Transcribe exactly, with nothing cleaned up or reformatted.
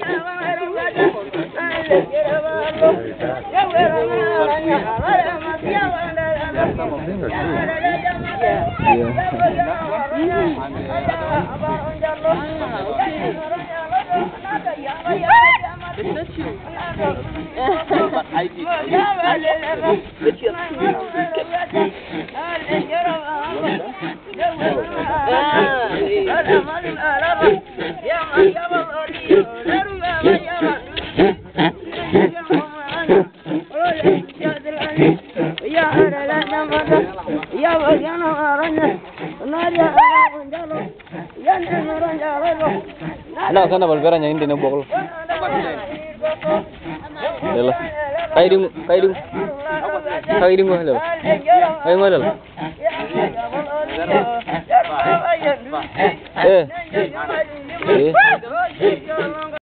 Nah, sana balberanya ini nih bokol. Lelah. Kayak di, kayak di, kayak di mana lelah? Kayak mana lelah? Eh, eh.